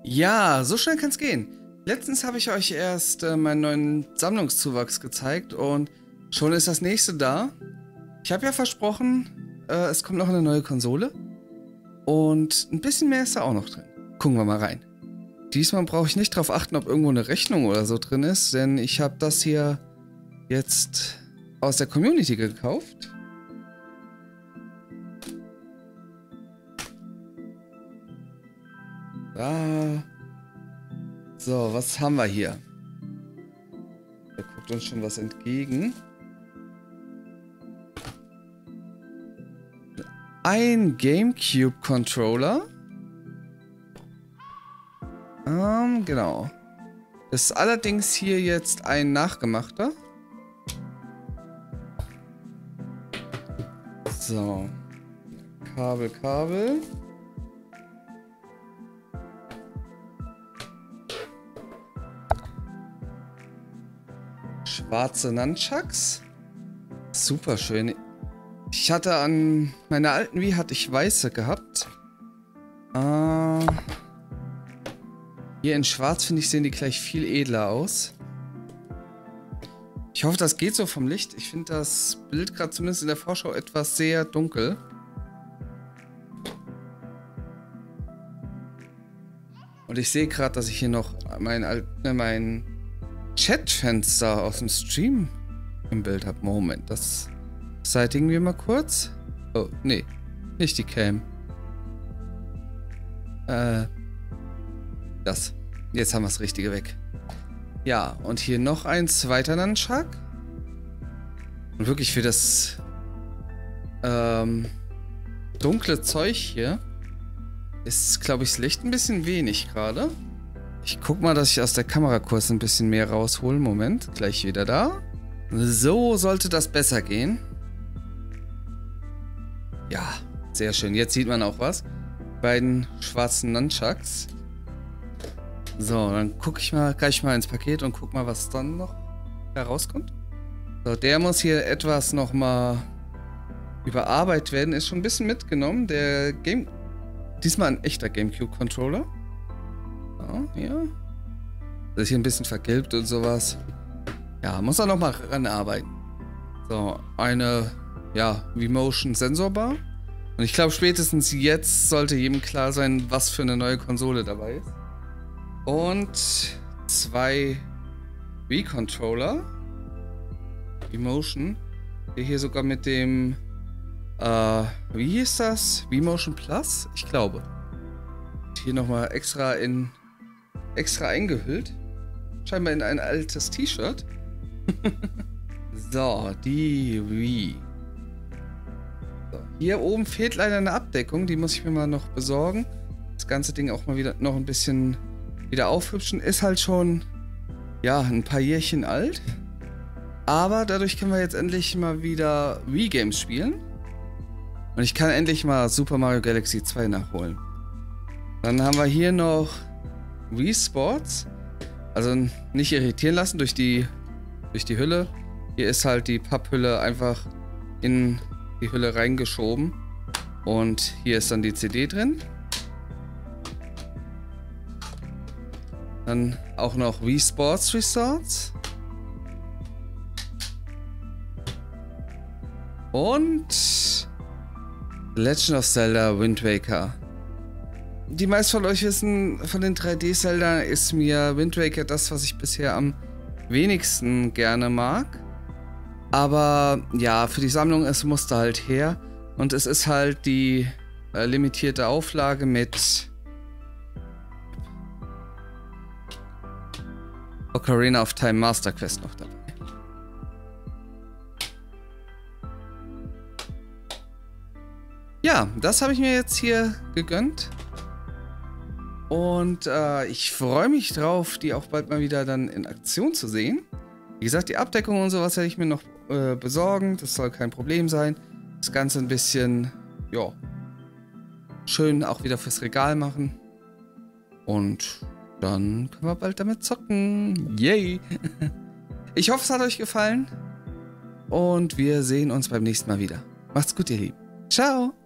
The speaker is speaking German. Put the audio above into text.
Ja, so schnell kann es gehen. Letztens habe ich euch erst meinen neuen Sammlungszuwachs gezeigt und schon ist das nächste da. Ich habe ja versprochen, es kommt noch eine neue Konsole und ein bisschen mehr ist da auch noch drin. Gucken wir mal rein. Diesmal brauche ich nicht darauf achten, ob irgendwo eine Rechnung oder so drin ist, denn ich habe das hier jetzt aus der Community gekauft. So, was haben wir hier? Da guckt uns schon was entgegen. Ein GameCube-Controller. Genau. Ist allerdings hier jetzt ein nachgemachter. So. Kabel. Schwarze Nunchucks. Super schön. Ich hatte an meiner alten Wii hatte ich weiße gehabt. Hier in schwarz, finde ich, sehen die gleich viel edler aus. Ich hoffe, das geht so vom Licht. Ich finde das Bild gerade zumindest in der Vorschau etwas sehr dunkel. Und ich sehe gerade, dass ich hier noch mein Chatfenster aus dem Stream im Bild habe. Moment, das beseitigen wir mal kurz. Oh, nee, nicht die Cam. Das. Jetzt haben wir das Richtige weg. Ja, und hier noch ein zweiter Nunchuck. Und wirklich für das dunkle Zeug hier ist, glaube ich, das Licht ein bisschen wenig gerade. Ich guck mal, dass ich aus der Kamera kurz ein bisschen mehr raushole. Moment, gleich wieder da. So sollte das besser gehen. Ja, sehr schön. Jetzt sieht man auch was. Die beiden schwarzen Nunchucks. So, dann gucke ich mal gleich mal ins Paket und guck mal, was dann noch herauskommt. So, der muss hier etwas nochmal überarbeitet werden. Ist schon ein bisschen mitgenommen. Diesmal ein echter GameCube-Controller. So, ja. Das ist hier ein bisschen vergilbt und sowas. Ja, muss er nochmal ranarbeiten. So, eine, ja, V-Motion-Sensorbar. Und ich glaube, spätestens jetzt sollte jedem klar sein, was für eine neue Konsole dabei ist. Und zwei Wii-Controller. V-Motion. Hier sogar mit dem, wie hieß das? V-Motion Plus? Ich glaube. Hier nochmal extra eingehüllt. Scheinbar in ein altes T-Shirt. So, die Wii. So, hier oben fehlt leider eine Abdeckung. Die muss ich mir mal noch besorgen. Das ganze Ding auch mal wieder noch ein bisschen wieder aufhübschen. Ist halt schon, ja, ein paar Jährchen alt. Aber dadurch können wir jetzt endlich mal wieder Wii-Games spielen. Und ich kann endlich mal Super Mario Galaxy 2 nachholen. Dann haben wir hier noch Wii Sports. Also nicht irritieren lassen durch die Hülle. Hier ist halt die Papphülle einfach in die Hülle reingeschoben. Und hier ist dann die CD drin. Dann auch noch Wii Sports Resorts. Und Legend of Zelda Wind Waker. Die meisten von euch wissen, von den 3D-Zelda ist mir Wind Waker das, was ich bisher am wenigsten gerne mag. Aber ja, für die Sammlung, es musste halt her. Und es ist halt die limitierte Auflage mit Ocarina of Time Master Quest noch dabei. Ja, das habe ich mir jetzt hier gegönnt. Und ich freue mich drauf, die auch bald mal wieder dann in Aktion zu sehen. Wie gesagt, die Abdeckung und sowas werde ich mir noch besorgen. Das soll kein Problem sein. Das Ganze ein bisschen, ja, schön auch wieder fürs Regal machen. Und dann können wir bald damit zocken. Yay! Ich hoffe, es hat euch gefallen. Und wir sehen uns beim nächsten Mal wieder. Macht's gut, ihr Lieben. Ciao!